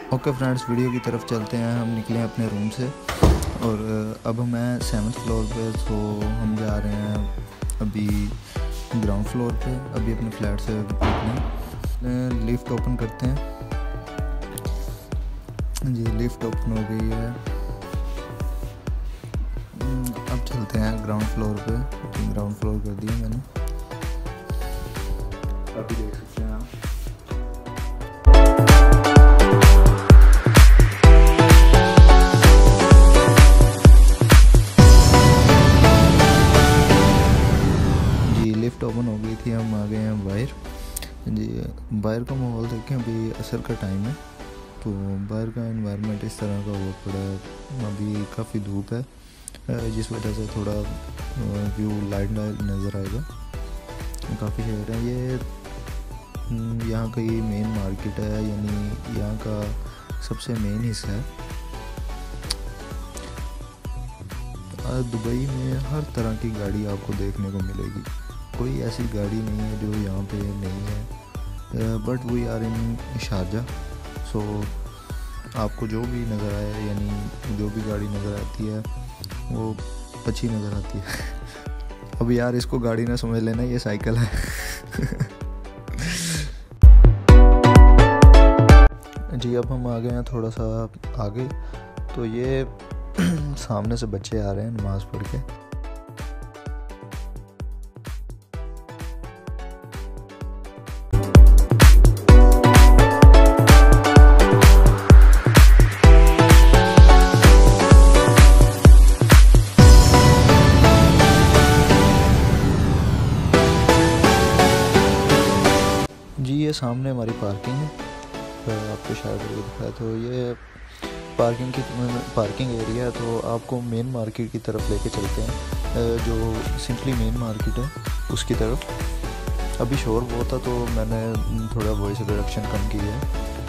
Okay friends, video की तरफ चलते हैं। हम निकले अपने रूम से और अब मैं 7th फ्लोर पे, तो हम जा रहे हैं अभी ग्राउंड फ्लोर पे। अभी अपने फ्लैट से निकले, लिफ्ट ओपन करते हैं जी। लिफ्ट ओपन हो गई है। अब चलते हैं ग्राउंड फ्लोर पे। ग्राउंड फ्लोर कर दिया मैंने, अभी देख सकते हैं आप। लिफ्ट ओपन हो गई थी, हम आ गए हैं बाहर जी। बाहर का माहौल देखें, अभी असर का टाइम है तो बाहर का एनवायरनमेंट इस तरह का हुआ पड़ा है। अभी काफ़ी धूप है, जिस वजह से थोड़ा व्यू लाइट नज़र आएगा। काफ़ी शेड है ये। यहाँ की मेन मार्केट है, यानी यहाँ का सबसे मेन हिस्सा है। दुबई में हर तरह की गाड़ी आपको देखने को मिलेगी, कोई ऐसी गाड़ी नहीं है जो यहाँ पे नहीं है। But we are in Sharjah, so आपको जो भी नज़र आए, यानी जो भी गाड़ी नज़र आती है वो अच्छी नज़र आती है। अब यार इसको गाड़ी ना समझ लेना, ये साइकिल है। जी अब हम आ गए हैं थोड़ा सा आगे, तो ये सामने से बच्चे आ रहे हैं नमाज़ पढ़ के। जी ये सामने हमारी पार्किंग है, तो आपको शायद ये दिखाया, तो ये पार्किंग एरिया है। तो आपको मेन मार्केट की तरफ लेके चलते हैं, जो सिंपली मेन मार्केट है उसकी तरफ। अभी शोर बहुत था तो मैंने थोड़ा वॉइस रिडक्शन कम की है।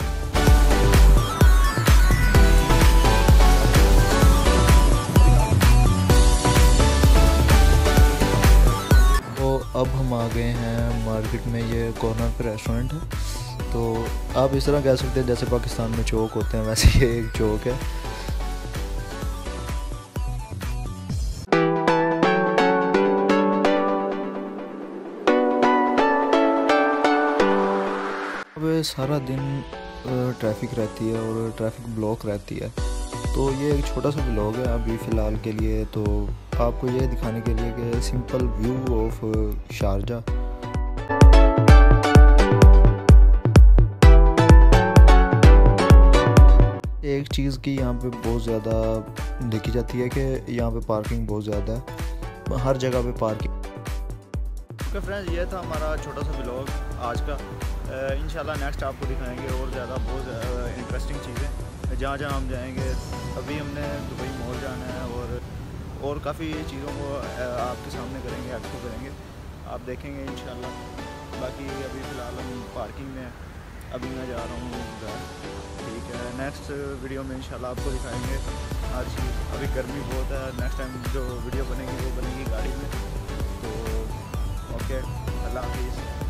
तो अब हम आ गए हैं मार्केट में। ये कॉर्नर पे रेस्टोरेंट है, तो आप इस तरह कह सकते हैं जैसे पाकिस्तान में चौक होते हैं, वैसे ये एक चौक है। अब सारा दिन ट्रैफिक रहती है और ट्रैफिक ब्लॉक रहती है, तो ये एक छोटा सा ब्लॉग है अभी फ़िलहाल के लिए, तो आपको ये दिखाने के लिए कि सिंपल व्यू ऑफ शारजा। एक चीज़ की यहाँ पे बहुत ज़्यादा देखी जाती है कि यहाँ पे पार्किंग बहुत ज़्यादा है, हर जगह पे पार्किंग। ओके फ्रेंड्स, ये था हमारा छोटा सा ब्लॉग आज का। इंशाल्लाह नेक्स्ट आपको दिखाएंगे और ज़्यादा बहुत इंटरेस्टिंग चीज़ें जहाँ जहाँ हम जाएंगे। अभी हमने दुबई मॉल जाना है और काफ़ी चीज़ों को आपके सामने करेंगे, एक्सप्लोर करेंगे, आप देखेंगे इंशाल्लाह। बाकी अभी फ़िलहाल हम पार्किंग में हैं, अभी मैं जा रहा हूँ घर। ठीक है, नेक्स्ट वीडियो में इंशाल्लाह आपको दिखाएंगे हर चीज़। अभी गर्मी बहुत है, नेक्स्ट टाइम जो वीडियो बनेगी वो बनेगी गाड़ी में। तो ओके, अल्लाह हाफिज़।